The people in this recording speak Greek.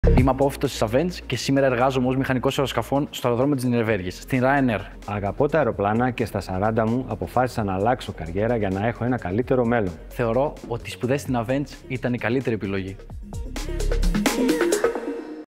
Είμαι απόφοιτος της Avenge και σήμερα εργάζομαι ως μηχανικός αεροσκαφών στο αεροδρόμιο της Νιρεβέργης, στην Ryanair. Αγαπώ τα αεροπλάνα και στα 40 μου αποφάσισα να αλλάξω καριέρα για να έχω ένα καλύτερο μέλλον. Θεωρώ ότι οι σπουδές στην Avenge ήταν η καλύτερη επιλογή.